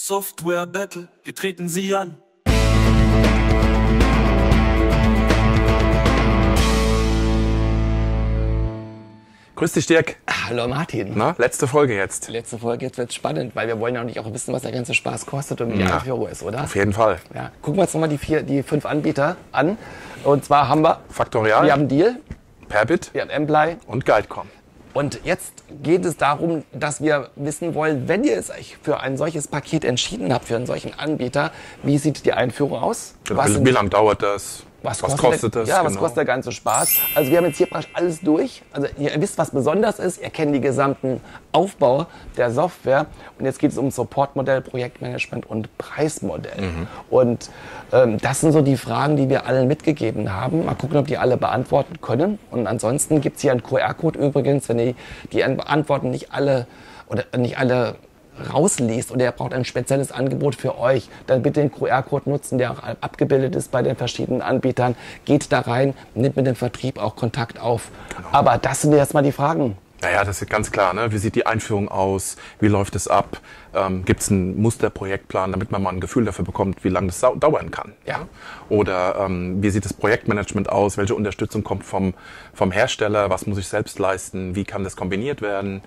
Software Battle, wir treten sie an. Grüß dich, Dirk. Hallo Martin. Na, letzte Folge jetzt. Letzte Folge, jetzt wird's spannend, weil wir wollen ja nicht auch wissen, was der ganze Spaß kostet und wie die Einführung ist, oder? Auf jeden Fall. Ja. Gucken wir uns nochmal die 5 Anbieter an. Und zwar haben wir Faktorial, wir haben Deal, Perbit wir haben Emply. und Guidecom. Und jetzt geht es darum, dass wir wissen wollen, wenn ihr euch für ein solches Paket entschieden habt, für einen solchen Anbieter, wie sieht die Einführung aus? Genau. Wie lange dauert das? Was kostet das? Ja, was genau. kostet der ganze Spaß? Also wir haben jetzt hier praktisch alles durch. Also ihr wisst, was besonders ist. Ihr kennt den gesamten Aufbau der Software. Und jetzt geht es um Supportmodell, Projektmanagement und Preismodell. Und das sind so die Fragen, die wir allen mitgegeben haben. Mal gucken, ob die alle beantworten können. Und ansonsten gibt es hier einen QR-Code übrigens, wenn ihr die Antworten nicht alle rausliest und ihr braucht ein spezielles Angebot für euch, dann bitte den QR-Code nutzen, der auch abgebildet ist bei den verschiedenen Anbietern. Geht da rein, nimmt mit dem Vertrieb auch Kontakt auf. Genau. Aber das sind jetzt mal die Fragen. Naja, das ist ganz klar. Ne? Wie sieht die Einführung aus? Wie läuft es ab? Gibt es einen Musterprojektplan, damit man mal ein Gefühl dafür bekommt, wie lange das dauern kann? Ja. Oder wie sieht das Projektmanagement aus? Welche Unterstützung kommt vom Hersteller? Was muss ich selbst leisten? Wie kann das kombiniert werden?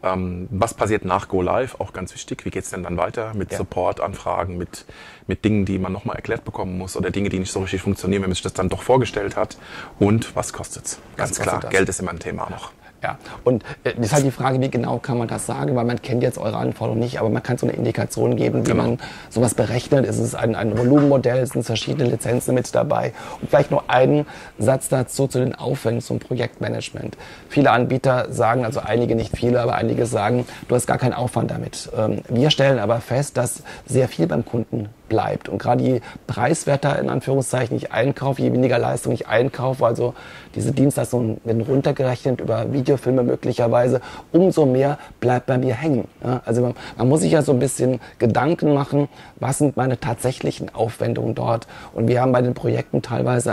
Was passiert nach Go Live? Auch ganz wichtig. Wie geht es denn dann weiter mit Support-Anfragen, mit Dingen, die man nochmal erklärt bekommen muss oder Dinge, die nicht so richtig funktionieren, wenn man sich das dann doch vorgestellt hat? Und was kostet's? Ganz klar, Geld ist immer ein Thema noch. Ja, und das ist halt die Frage, wie genau kann man das sagen, weil man kennt jetzt eure Anforderungen nicht, aber man kann so eine Indikation geben, wie man sowas berechnet. Ist es ein Volumenmodell, sind verschiedene Lizenzen mit dabei? Und vielleicht noch einen Satz dazu zu den Aufwänden zum Projektmanagement. Viele Anbieter sagen, also einige, nicht viele, aber einige sagen, du hast gar keinen Aufwand damit. Wir stellen aber fest, dass sehr viel beim Kunden bleibt. Und gerade je preiswerter, in Anführungszeichen, ich einkaufe, je weniger Leistung ich einkaufe, also diese Dienstleistungen werden runtergerechnet über Videofilme möglicherweise, umso mehr bleibt bei mir hängen. Ja, also man muss sich ja so ein bisschen Gedanken machen, was sind meine tatsächlichen Aufwendungen dort. Und wir haben bei den Projekten teilweise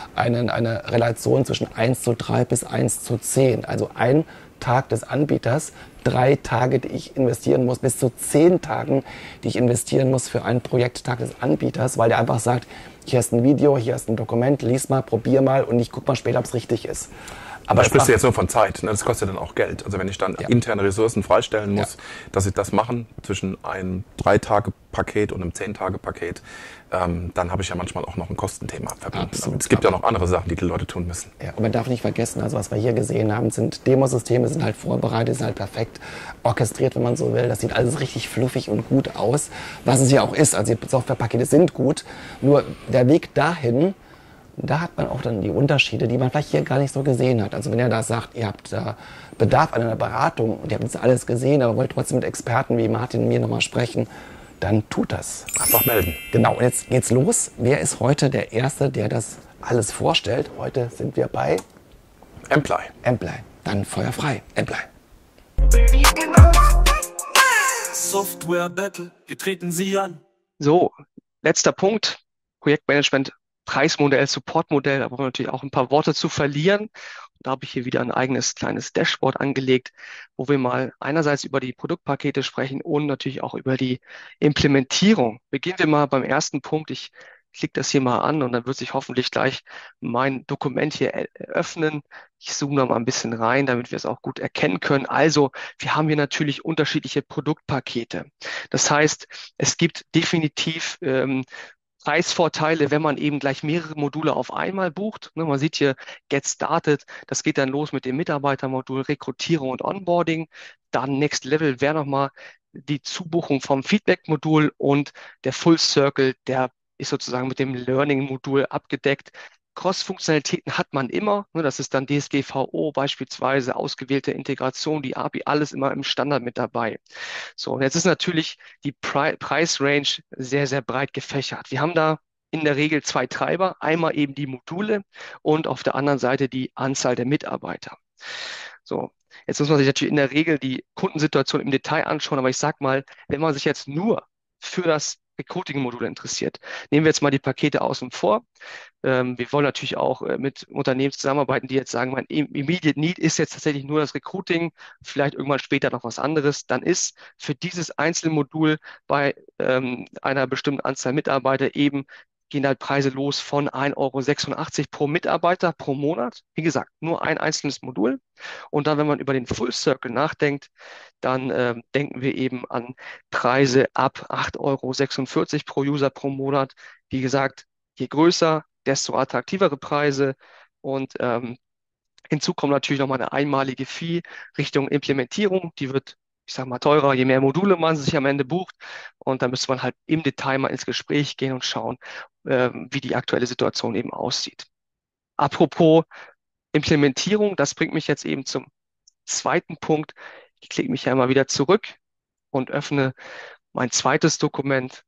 eine Relation zwischen 1:3 bis 1:10. Also ein Tag des Anbieters, 3 Tage, die ich investieren muss, bis zu 10 Tagen, die ich investieren muss für einen Projekttag des Anbieters, weil der einfach sagt, hier ist ein Video, hier ist ein Dokument, lies mal, probier mal und ich guck mal später, ob es richtig ist. Aber das sprichst du jetzt nur von Zeit, ne? Das kostet dann auch Geld. Also wenn ich dann interne Ressourcen freistellen muss, dass ich das machen zwischen einem 3-Tage-Paket und einem 10-Tage-Paket, dann habe ich ja manchmal auch noch ein Kostenthema verbunden. Absolut. Es gibt ja noch andere Sachen, die Leute tun müssen. Ja, und man darf nicht vergessen, also was wir hier gesehen haben, sind Demosysteme, sind halt vorbereitet, sind halt perfekt orchestriert, wenn man so will. Das sieht alles richtig fluffig und gut aus, was es ja auch ist. Also die Softwarepakete sind gut, nur der Weg dahin, da hat man auch dann die Unterschiede, die man vielleicht hier gar nicht so gesehen hat. Also wenn ihr da sagt, ihr habt da Bedarf an einer Beratung und ihr habt das alles gesehen, aber wollt trotzdem mit Experten wie Martin und mir nochmal sprechen, dann tut das. Einfach melden. Genau, und jetzt geht's los. Wer ist heute der Erste, der das alles vorstellt? Heute sind wir bei Emply. Emply. Dann Feuer frei. Emply. Software Battle, wir treten sie an. So, letzter Punkt. Projektmanagement, Preismodell, Supportmodell. Da wollen wir natürlich auch ein paar Worte zu verlieren. Da habe ich hier wieder ein eigenes kleines Dashboard angelegt, wo wir mal einerseits über die Produktpakete sprechen und natürlich auch über die Implementierung. Beginnen wir mal beim ersten Punkt. Ich klicke das hier mal an und dann wird sich hoffentlich gleich mein Dokument hier öffnen. Ich zoome da mal ein bisschen rein, damit wir es auch gut erkennen können. Also, wir haben hier natürlich unterschiedliche Produktpakete. Das heißt, es gibt definitiv Preisvorteile, wenn man eben gleich mehrere Module auf einmal bucht. Ne, man sieht hier Get Started, das geht dann los mit dem Mitarbeitermodul, Rekrutierung und Onboarding. Dann Next Level wäre nochmal die Zubuchung vom Feedback-Modul und der Full Circle, der ist sozusagen mit dem Learning-Modul abgedeckt. Cross-Funktionalitäten hat man immer, ne, das ist dann DSGVO beispielsweise, ausgewählte Integration, die API, alles immer im Standard mit dabei. So, und jetzt ist natürlich die Preisrange sehr, sehr breit gefächert. Wir haben da in der Regel 2 Treiber, einmal eben die Module und auf der anderen Seite die Anzahl der Mitarbeiter. So, jetzt muss man sich natürlich in der Regel die Kundensituation im Detail anschauen, aber ich sag mal, wenn man sich jetzt nur für das Recruiting-Module interessiert. Nehmen wir jetzt mal die Pakete außen vor. Wir wollen natürlich auch mit Unternehmen zusammenarbeiten, die jetzt sagen, mein Immediate Need ist jetzt tatsächlich nur das Recruiting, vielleicht irgendwann später noch was anderes. Dann ist für dieses Einzelmodul bei einer bestimmten Anzahl Mitarbeiter eben gehen halt Preise los von 1,86 € pro Mitarbeiter pro Monat. Wie gesagt, nur ein einzelnes Modul. Und dann, wenn man über den Full Circle nachdenkt, dann denken wir eben an Preise ab 8,46 € pro User pro Monat. Wie gesagt, je größer, desto attraktivere Preise. Und hinzu kommt natürlich nochmal eine einmalige Fee Richtung Implementierung. Die wird, ich sage mal, teurer, je mehr Module man sich am Ende bucht. Und da müsste man halt im Detail mal ins Gespräch gehen und schauen, wie die aktuelle Situation eben aussieht. Apropos Implementierung, das bringt mich jetzt eben zum zweiten Punkt. Ich klicke mich ja mal wieder zurück und öffne mein zweites Dokument.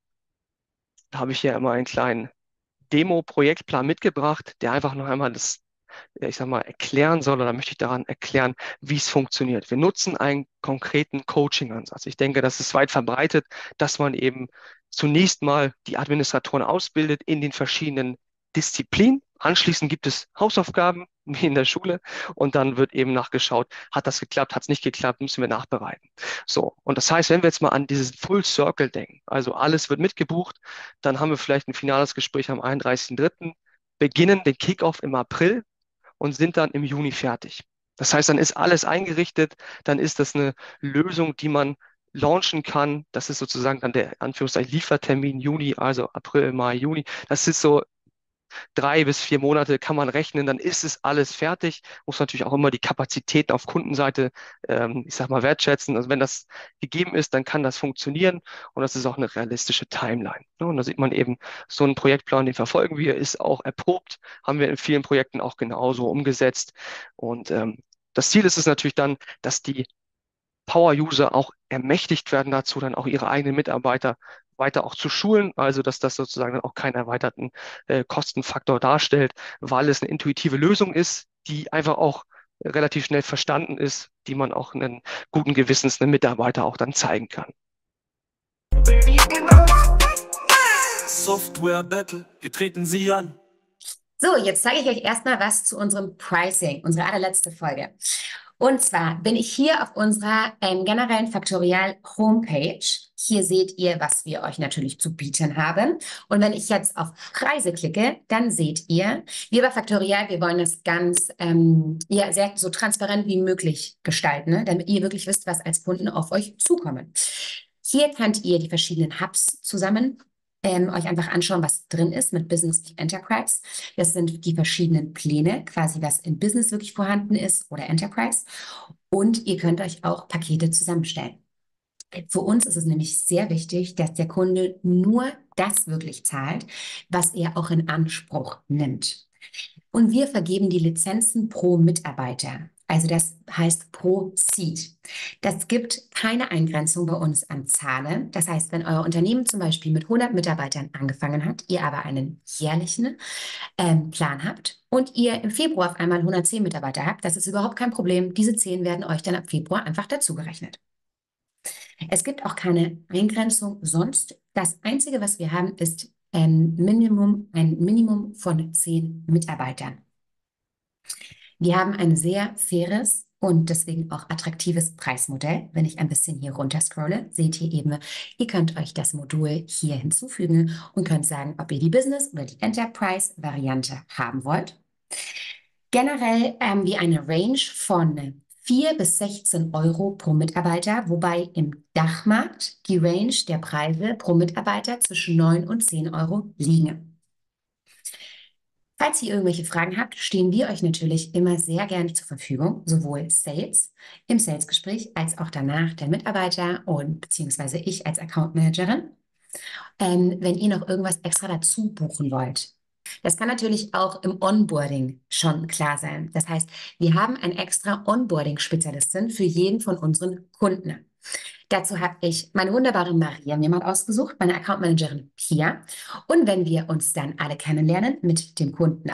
Da habe ich hier immer einen kleinen Demo-Projektplan mitgebracht, der einfach noch einmal das, ich sag mal, erklären soll, oder möchte ich daran erklären, wie es funktioniert. Wir nutzen einen konkreten Coaching-Ansatz. Ich denke, das ist weit verbreitet, dass man eben zunächst mal die Administratoren ausbildet in den verschiedenen Disziplinen. Anschließend gibt es Hausaufgaben, wie in der Schule, und dann wird eben nachgeschaut, hat das geklappt, hat es nicht geklappt, müssen wir nachbereiten. So, und das heißt, wenn wir jetzt mal an dieses Full Circle denken, also alles wird mitgebucht, dann haben wir vielleicht ein finales Gespräch am 31.03., beginnen den Kickoff im April und sind dann im Juni fertig. Das heißt, dann ist alles eingerichtet, dann ist das eine Lösung, die man launchen kann. Das ist sozusagen dann der Anführungszeichen Liefertermin Juni, also April, Mai, Juni. Das ist so 3 bis 4 Monate kann man rechnen, dann ist es alles fertig. Muss natürlich auch immer die Kapazitäten auf Kundenseite, ich sag mal, wertschätzen. Also wenn das gegeben ist, dann kann das funktionieren und das ist auch eine realistische Timeline. Ne? Und da sieht man eben, so einen Projektplan, den verfolgen wir, ist auch erprobt, haben wir in vielen Projekten auch genauso umgesetzt. Und das Ziel ist es natürlich dann, dass die Power-User auch ermächtigt werden dazu, dann auch ihre eigenen Mitarbeiter weiter auch zu schulen, also dass das sozusagen dann auch keinen erweiterten Kostenfaktor darstellt, weil es eine intuitive Lösung ist, die einfach auch relativ schnell verstanden ist, die man auch einen guten Gewissens einem Mitarbeiter auch dann zeigen kann. Software Battle, wir treten sie an. So, jetzt zeige ich euch erstmal was zu unserem Pricing, unsere allerletzte Folge. Und zwar bin ich hier auf unserer generellen Factorial Homepage. Hier seht ihr, was wir euch natürlich zu bieten haben. Und wenn ich jetzt auf Preise klicke, dann seht ihr, wir bei Factorial, wir wollen das ganz ja, sehr so transparent wie möglich gestalten, ne? Damit ihr wirklich wisst, was als Kunden auf euch zukommen. Hier könnt ihr die verschiedenen Hubs zusammen euch einfach anschauen, was drin ist mit Business Enterprise. Das sind die verschiedenen Pläne, quasi was in Business wirklich vorhanden ist oder Enterprise. Und ihr könnt euch auch Pakete zusammenstellen. Für uns ist es nämlich sehr wichtig, dass der Kunde nur das wirklich zahlt, was er auch in Anspruch nimmt. Und wir vergeben die Lizenzen pro Mitarbeiter. Also das heißt pro Seat. Das gibt keine Eingrenzung bei uns an Zahlen. Das heißt, wenn euer Unternehmen zum Beispiel mit 100 Mitarbeitern angefangen hat, ihr aber einen jährlichen Plan habt und ihr im Februar auf einmal 110 Mitarbeiter habt, das ist überhaupt kein Problem. Diese 10 werden euch dann ab Februar einfach dazugerechnet. Es gibt auch keine Eingrenzung sonst. Das Einzige, was wir haben, ist ein Minimum von 10 Mitarbeitern. Wir haben ein sehr faires und deswegen auch attraktives Preismodell. Wenn ich ein bisschen hier runter scrolle, seht ihr eben, ihr könnt euch das Modul hier hinzufügen und könnt sagen, ob ihr die Business- oder die Enterprise-Variante haben wollt. Generell haben wir eine Range von 4 bis 16 Euro pro Mitarbeiter, wobei im Dachmarkt die Range der Preise pro Mitarbeiter zwischen 9 und 10 Euro liegen. Falls ihr irgendwelche Fragen habt, stehen wir euch natürlich immer sehr gerne zur Verfügung, sowohl Sales im Salesgespräch als auch danach der Mitarbeiter und beziehungsweise ich als Account Managerin, wenn ihr noch irgendwas extra dazu buchen wollt. Das kann natürlich auch im Onboarding schon klar sein. Das heißt, wir haben einen extra Onboarding-Spezialistin für jeden von unseren Kunden. Dazu habe ich meine wunderbare Maria mir mal ausgesucht, meine Account Managerin Pia. Und wenn wir uns dann alle kennenlernen, mit dem Kunden auch,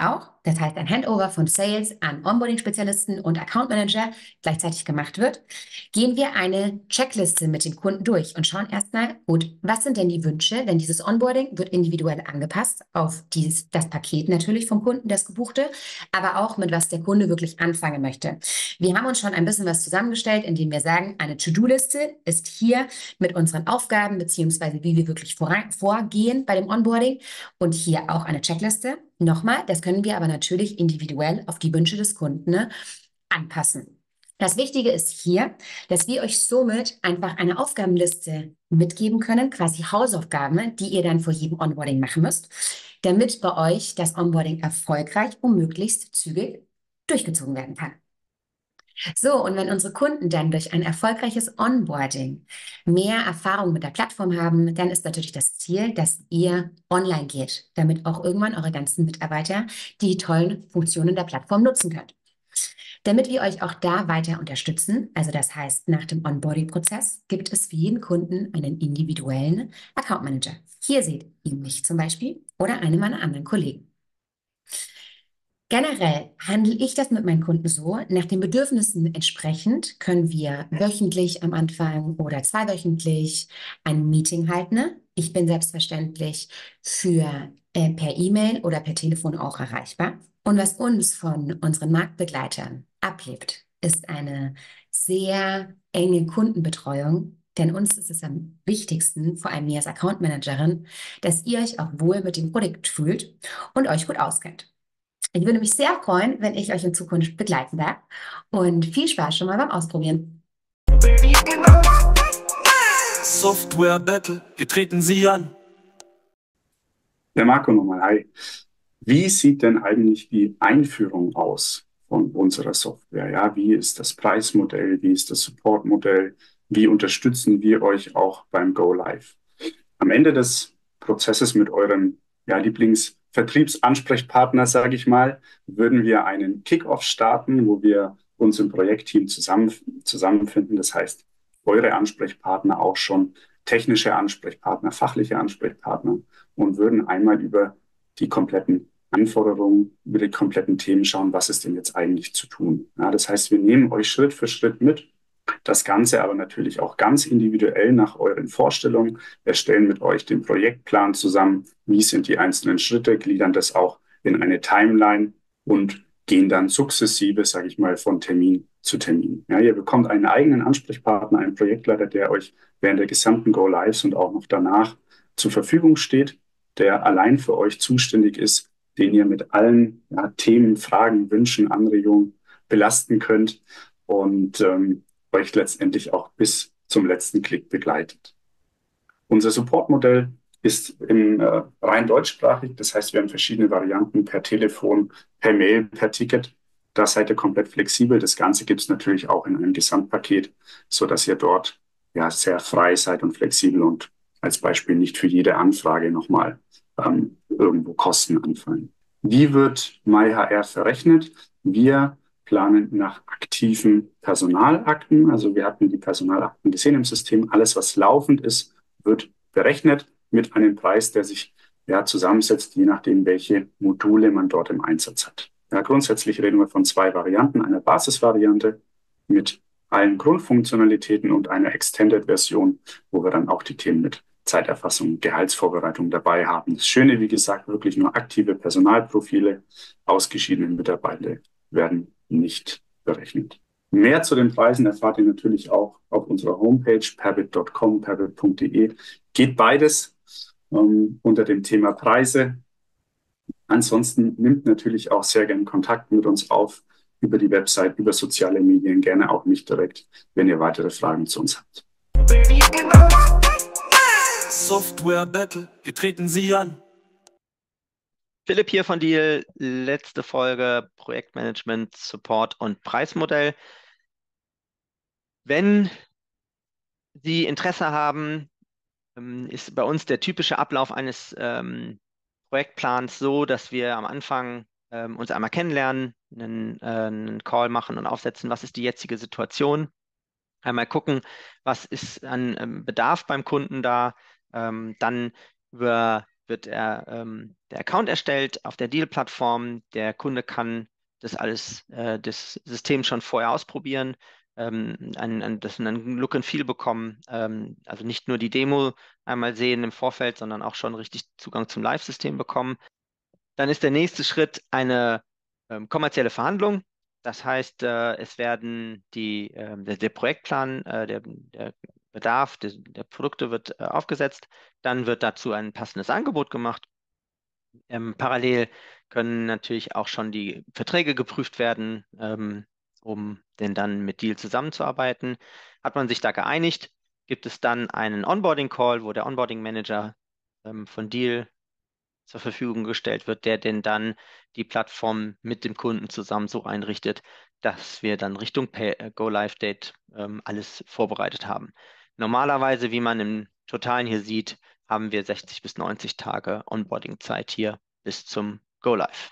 das heißt ein Handover von Sales an Onboarding-Spezialisten und Account Manager gleichzeitig gemacht wird, gehen wir eine Checkliste mit dem Kunden durch und schauen erstmal, gut, was sind denn die Wünsche, denn dieses Onboarding wird individuell angepasst auf das Paket natürlich vom Kunden, das gebuchte, aber auch mit was der Kunde wirklich anfangen möchte. Wir haben uns schon ein bisschen was zusammengestellt, indem wir sagen, eine To-Do-Liste ist hier mit unseren Aufgaben beziehungsweise wie wir wirklich vorgehen bei dem Onboarding und hier auch eine Checkliste. Nochmal, das können wir aber natürlich individuell auf die Wünsche des Kunden, ne, anpassen. Das Wichtige ist hier, dass wir euch somit einfach eine Aufgabenliste mitgeben können, quasi Hausaufgaben, die ihr dann vor jedem Onboarding machen müsst, damit bei euch das Onboarding erfolgreich und möglichst zügig durchgezogen werden kann. So, und wenn unsere Kunden dann durch ein erfolgreiches Onboarding mehr Erfahrung mit der Plattform haben, dann ist natürlich das Ziel, dass ihr online geht, damit auch irgendwann eure ganzen Mitarbeiter die tollen Funktionen der Plattform nutzen könnt. Damit wir euch auch da weiter unterstützen, also das heißt, nach dem Onboarding-Prozess gibt es für jeden Kunden einen individuellen Account Manager. Hier seht ihr mich zum Beispiel oder eine meiner anderen Kollegen. Generell handle ich das mit meinen Kunden so, nach den Bedürfnissen entsprechend können wir wöchentlich am Anfang oder zweiwöchentlich ein Meeting halten. Ne? Ich bin selbstverständlich für per E-Mail oder per Telefon auch erreichbar. Und was uns von unseren Marktbegleitern abhebt, ist eine sehr enge Kundenbetreuung. Denn uns ist es am wichtigsten, vor allem mir als Account Managerin, dass ihr euch auch wohl mit dem Produkt fühlt und euch gut auskennt. Ich würde mich sehr freuen, wenn ich euch in Zukunft begleiten darf. Und viel Spaß schon mal beim Ausprobieren. Software Battle, wir treten sie an. Der Marco nochmal, hi. Wie sieht denn eigentlich die Einführung aus von unserer Software? Ja, wie ist das Preismodell? Wie ist das Supportmodell? Wie unterstützen wir euch auch beim Go Live? Am Ende des Prozesses mit eurem Lieblingsvertriebsansprechpartner, sage ich mal, würden wir einen Kickoff starten, wo wir uns im Projektteam zusammenfinden. Das heißt, eure Ansprechpartner auch schon technische Ansprechpartner, fachliche Ansprechpartner und würden einmal über die kompletten Anforderungen, über die kompletten Themen schauen, was ist denn jetzt eigentlich zu tun. Ja, das heißt, wir nehmen euch Schritt für Schritt mit. Das Ganze aber natürlich auch ganz individuell nach euren Vorstellungen. Wir stellen mit euch den Projektplan zusammen. Wie sind die einzelnen Schritte, gliedern das auch in eine Timeline und gehen dann sukzessive, sage ich mal, von Termin zu Termin. Ja, ihr bekommt einen eigenen Ansprechpartner, einen Projektleiter, der euch während der gesamten Go-Lives und auch noch danach zur Verfügung steht, der allein für euch zuständig ist, den ihr mit allen Themen, Fragen, Wünschen, Anregungen belasten könnt und euch letztendlich auch bis zum letzten Klick begleitet. Unser Supportmodell ist rein deutschsprachig, das heißt, wir haben verschiedene Varianten per Telefon, per Mail, per Ticket. Da seid ihr komplett flexibel. Das Ganze gibt es natürlich auch in einem Gesamtpaket, sodass ihr dort sehr frei seid und flexibel und als Beispiel nicht für jede Anfrage nochmal irgendwo Kosten anfallen. Wie wird MyHR verrechnet? Wir planen nach aktiven Personalakten. Also wir hatten die Personalakten gesehen im System. Alles, was laufend ist, wird berechnet mit einem Preis, der sich zusammensetzt, je nachdem, welche Module man dort im Einsatz hat. Ja, grundsätzlich reden wir von zwei Varianten. Einer Basisvariante mit allen Grundfunktionalitäten und einer Extended-Version, wo wir dann auch die Themen mit Zeiterfassung, Gehaltsvorbereitung dabei haben. Das Schöne, wie gesagt, wirklich nur aktive Personalprofile, ausgeschiedene Mitarbeiter werden nicht berechnet. Mehr zu den Preisen erfahrt ihr natürlich auch auf unserer Homepage perbit.com, perbit.de. Geht beides unter dem Thema Preise. Ansonsten nimmt natürlich auch sehr gerne Kontakt mit uns auf über die Website, über soziale Medien, gerne auch mich direkt, wenn ihr weitere Fragen zu uns habt. Software Battle, wir treten sie an. Philipp hier von Deal, letzte Folge Projektmanagement, Support und Preismodell. Wenn Sie Interesse haben, ist bei uns der typische Ablauf eines Projektplans so, dass wir am Anfang uns einmal kennenlernen, einen Call machen und aufsetzen, was ist die jetzige Situation. Einmal gucken, was ist an Bedarf beim Kunden da, dann über wird der Account erstellt auf der Deal-Plattform. Der Kunde kann das alles, das System schon vorher ausprobieren, einen Look and Feel bekommen, also nicht nur die Demo einmal sehen im Vorfeld, sondern auch schon richtig Zugang zum Live-System bekommen. Dann ist der nächste Schritt eine kommerzielle Verhandlung. Das heißt, es werden der Projektplan, der Bedarf der Produkte wird aufgesetzt. Dann wird dazu ein passendes Angebot gemacht. Parallel können natürlich auch schon die Verträge geprüft werden, um denn dann mit Deal zusammenzuarbeiten. Hat man sich da geeinigt, gibt es dann einen Onboarding-Call, wo der Onboarding-Manager von Deal zur Verfügung gestellt wird, der denn dann die Plattform mit dem Kunden zusammen so einrichtet, dass wir dann Richtung Go-Live-Date alles vorbereitet haben. Normalerweise, wie man im Totalen hier sieht, haben wir 60 bis 90 Tage Onboarding-Zeit hier bis zum Go-Live.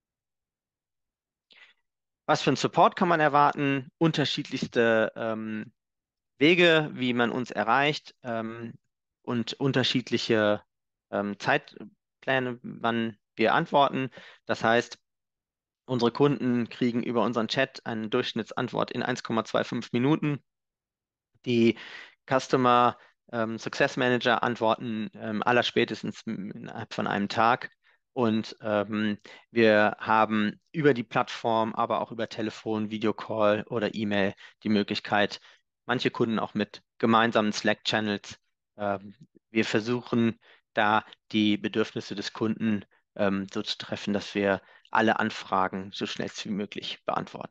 Was für einen Support kann man erwarten? Unterschiedlichste Wege, wie man uns erreicht und unterschiedliche Zeitpläne, wann wir antworten. Das heißt, unsere Kunden kriegen über unseren Chat eine Durchschnittsantwort in 1,25 Minuten. Die Customer Success Manager antworten allerspätestens innerhalb von einem Tag. Und wir haben über die Plattform, aber auch über Telefon, Videocall oder E-Mail die Möglichkeit, manche Kunden auch mit gemeinsamen Slack-Channels. Wir versuchen da die Bedürfnisse des Kunden so zu treffen, dass wir alle Anfragen so schnell wie möglich beantworten.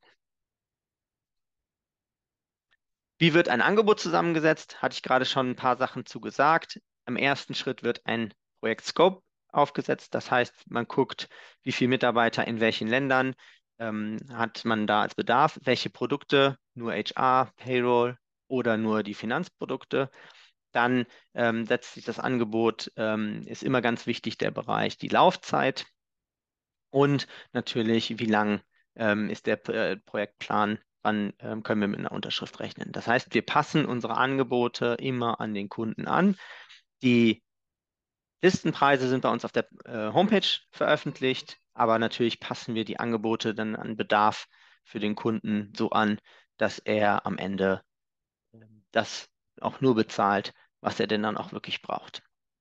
Wie wird ein Angebot zusammengesetzt? Hatte ich gerade schon ein paar Sachen zu gesagt. Im ersten Schritt wird ein Projekt-Scope aufgesetzt. Das heißt, man guckt, wie viele Mitarbeiter in welchen Ländern hat man da als Bedarf, welche Produkte, nur HR, Payroll oder nur die Finanzprodukte. Dann setzt sich das Angebot, ist immer ganz wichtig, der Bereich, die Laufzeit und natürlich, wie lang ist der Projektplan, wann können wir mit einer Unterschrift rechnen. Das heißt, wir passen unsere Angebote immer an den Kunden an. Die Listenpreise sind bei uns auf der Homepage veröffentlicht, aber natürlich passen wir die Angebote dann an Bedarf für den Kunden so an, dass er am Ende das auch nur bezahlt, was er denn dann auch wirklich braucht.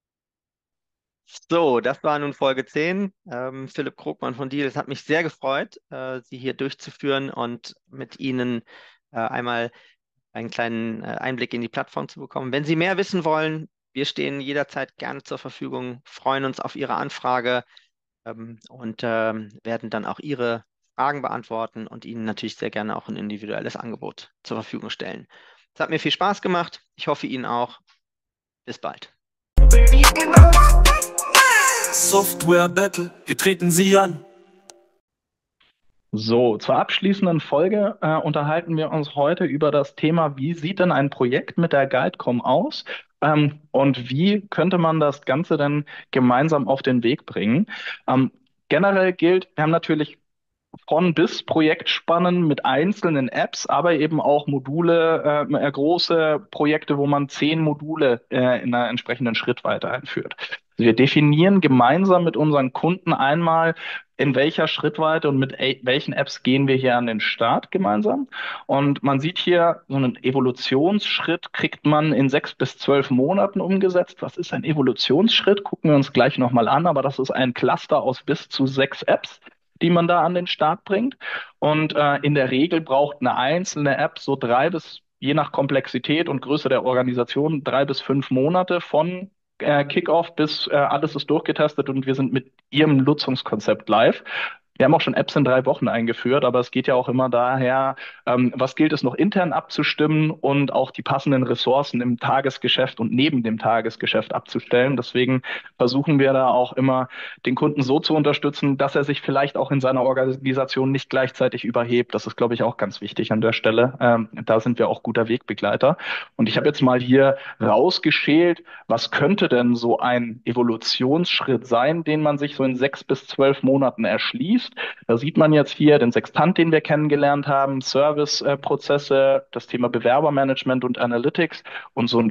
So, das war nun Folge 10. Philipp Krogmann von Deal. Es hat mich sehr gefreut, Sie hier durchzuführen und mit Ihnen einmal einen kleinen Einblick in die Plattform zu bekommen. Wenn Sie mehr wissen wollen, wir stehen jederzeit gerne zur Verfügung, freuen uns auf Ihre Anfrage und werden dann auch Ihre Fragen beantworten und Ihnen natürlich sehr gerne auch ein individuelles Angebot zur Verfügung stellen. Es hat mir viel Spaß gemacht. Ich hoffe Ihnen auch. Bis bald. Software Battle, wir treten sie an. So, zur abschließenden Folge unterhalten wir uns heute über das Thema, wie sieht denn ein Projekt mit der Guidecom aus und wie könnte man das Ganze denn gemeinsam auf den Weg bringen. Generell gilt, wir haben natürlich von bis Projektspannen mit einzelnen Apps, aber eben auch Module, große Projekte, wo man 10 Module in einer entsprechenden Schrittweite einführt. Also wir definieren gemeinsam mit unseren Kunden einmal, in welcher Schrittweite und mit welchen Apps gehen wir hier an den Start gemeinsam. Und man sieht hier, so einen Evolutionsschritt kriegt man in 6 bis 12 Monaten umgesetzt. Was ist ein Evolutionsschritt? Gucken wir uns gleich nochmal an, aber das ist ein Cluster aus bis zu 6 Apps, die man da an den Start bringt. Und in der Regel braucht eine einzelne App so 3 bis, je nach Komplexität und Größe der Organisation, 3 bis 5 Monate von Kickoff bis alles ist durchgetestet und wir sind mit Ihrem Nutzungskonzept live. Wir haben auch schon Apps in 3 Wochen eingeführt, aber es geht ja auch immer daher, was gilt es noch intern abzustimmen und auch die passenden Ressourcen im Tagesgeschäft und neben dem Tagesgeschäft abzustellen. Deswegen versuchen wir da auch immer, den Kunden so zu unterstützen, dass er sich vielleicht auch in seiner Organisation nicht gleichzeitig überhebt. Das ist, glaube ich, auch ganz wichtig an der Stelle. Da sind wir auch guter Wegbegleiter. Und ich habe jetzt mal hier rausgeschält, was könnte denn so ein Evolutionsschritt sein, den man sich so in 6 bis 12 Monaten erschließt. Da sieht man jetzt hier den Sextant, den wir kennengelernt haben, Serviceprozesse, das Thema Bewerbermanagement und Analytics und so ein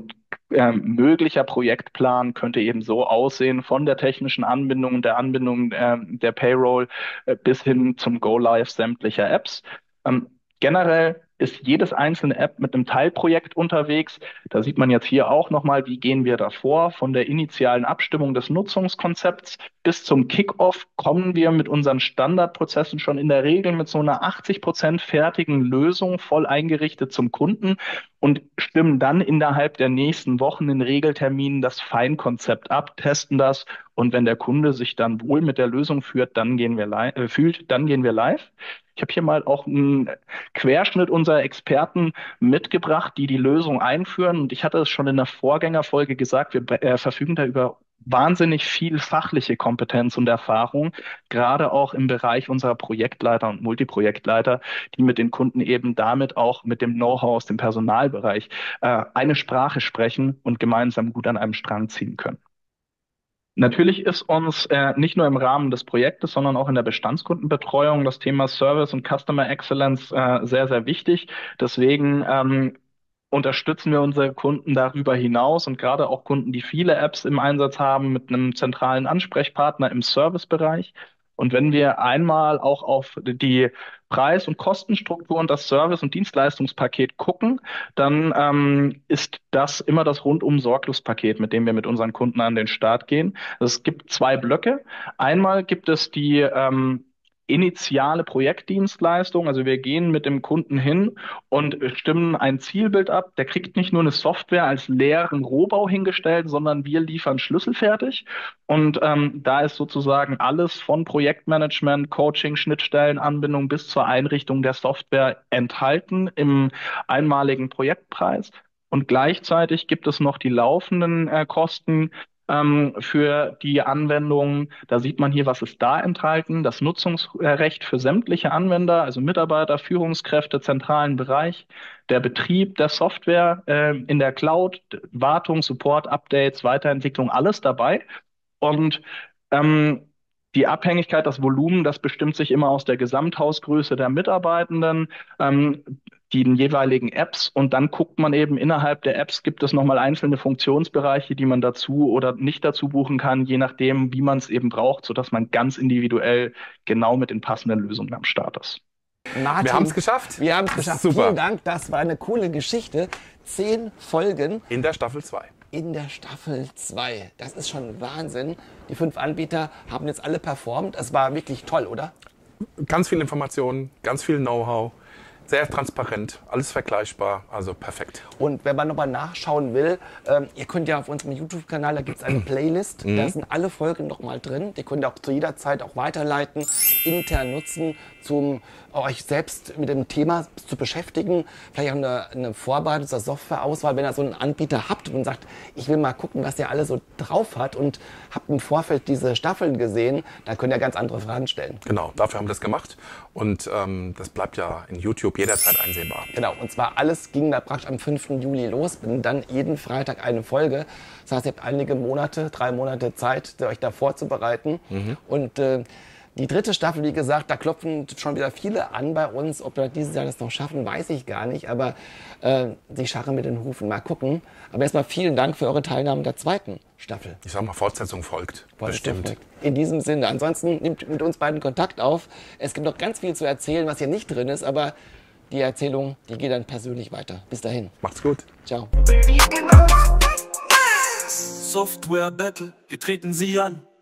möglicher Projektplan könnte eben so aussehen, von der technischen Anbindung und der Anbindung der Payroll bis hin zum Go-Live sämtlicher Apps. Generell ist jedes einzelne App mit einem Teilprojekt unterwegs. Da sieht man jetzt hier auch nochmal, wie gehen wir davor. Von der initialen Abstimmung des Nutzungskonzepts bis zum Kickoff kommen wir mit unseren Standardprozessen schon in der Regel mit so einer 80% fertigen Lösung voll eingerichtet zum Kunden und stimmen dann innerhalb der nächsten Wochen in Regelterminen das Feinkonzept ab, testen das und wenn der Kunde sich dann wohl mit der Lösung fühlt, dann gehen wir live. Ich habe hier mal auch einen Querschnitt unserer Experten mitgebracht, die die Lösung einführen. Und ich hatte es schon in der Vorgängerfolge gesagt, wir verfügen da über wahnsinnig viel fachliche Kompetenz und Erfahrung, gerade auch im Bereich unserer Projektleiter und Multiprojektleiter, die mit den Kunden eben damit auch mit dem Know-how aus dem Personalbereich eine Sprache sprechen und gemeinsam gut an einem Strang ziehen können. Natürlich ist uns nicht nur im Rahmen des Projektes, sondern auch in der Bestandskundenbetreuung das Thema Service und Customer Excellence sehr, sehr wichtig. Deswegen unterstützen wir unsere Kunden darüber hinaus und gerade auch Kunden, die viele Apps im Einsatz haben, mit einem zentralen Ansprechpartner im Servicebereich. Und wenn wir einmal auch auf die Preis- und Kostenstruktur und das Service- und Dienstleistungspaket gucken, dann ist das immer das Rundum-Sorglos-Paket, mit dem wir mit unseren Kunden an den Start gehen. Es gibt zwei Blöcke. Einmal gibt es die initiale Projektdienstleistung. Also wir gehen mit dem Kunden hin und stimmen ein Zielbild ab. Der kriegt nicht nur eine Software als leeren Rohbau hingestellt, sondern wir liefern schlüsselfertig. Und da ist sozusagen alles von Projektmanagement, Coaching, Schnittstellenanbindung bis zur Einrichtung der Software enthalten im einmaligen Projektpreis. Und gleichzeitig gibt es noch die laufenden Kosten für die Anwendung. Da sieht man hier, was ist da enthalten. Das Nutzungsrecht für sämtliche Anwender, also Mitarbeiter, Führungskräfte, zentralen Bereich, der Betrieb der Software in der Cloud, Wartung, Support, Updates, Weiterentwicklung, alles dabei. Und die Abhängigkeit, das Volumen, das bestimmt sich immer aus der Gesamthausgröße der Mitarbeitenden, den jeweiligen Apps und dann guckt man eben innerhalb der Apps, gibt es nochmal einzelne Funktionsbereiche, die man dazu oder nicht dazu buchen kann, je nachdem, wie man es eben braucht, sodass man ganz individuell genau mit den passenden Lösungen am Start ist. Martin, Wir haben es geschafft. Wir haben es geschafft. Super. Vielen Dank, das war eine coole Geschichte. 10 Folgen. In der Staffel 2. In der Staffel 2. Das ist schon Wahnsinn. Die 5 Anbieter haben jetzt alle performt. Es war wirklich toll, oder? Ganz viel Informationen, ganz viel Know-how. Sehr transparent, alles vergleichbar, also perfekt. Und wenn man nochmal nachschauen will, ihr könnt ja auf unserem YouTube-Kanal, da gibt es eine Playlist, da sind alle Folgen nochmal drin. Die könnt ihr auch zu jeder Zeit auch weiterleiten, intern nutzen, euch selbst mit dem Thema zu beschäftigen. Vielleicht auch eine Vorbereitung zur Softwareauswahl, wenn ihr so einen Anbieter habt und sagt, ich will mal gucken, was der alles so drauf hat und habt im Vorfeld diese Staffeln gesehen, dann könnt ihr ganz andere Fragen stellen. Genau, dafür haben wir das gemacht und das bleibt ja in YouTube jederzeit einsehbar. Genau, und zwar alles ging da praktisch am 5. Juli los, und dann jeden Freitag eine Folge. Das heißt, ihr habt einige Monate, 3 Monate Zeit, euch da vorzubereiten. Und die 3. Staffel, wie gesagt, da klopfen schon wieder viele an bei uns. Ob wir dieses Jahr das noch schaffen, weiß ich gar nicht. Aber die scharren mit den Hufen. Mal gucken. Aber erstmal vielen Dank für eure Teilnahme in der 2. Staffel. Ich sag mal, Fortsetzung folgt. Bestimmt. In diesem Sinne. Ansonsten nehmt mit uns beiden Kontakt auf. Es gibt noch ganz viel zu erzählen, was hier nicht drin ist. Aber die Erzählung, die geht dann persönlich weiter. Bis dahin. Macht's gut. Ciao. Software Battle, wir treten sie an.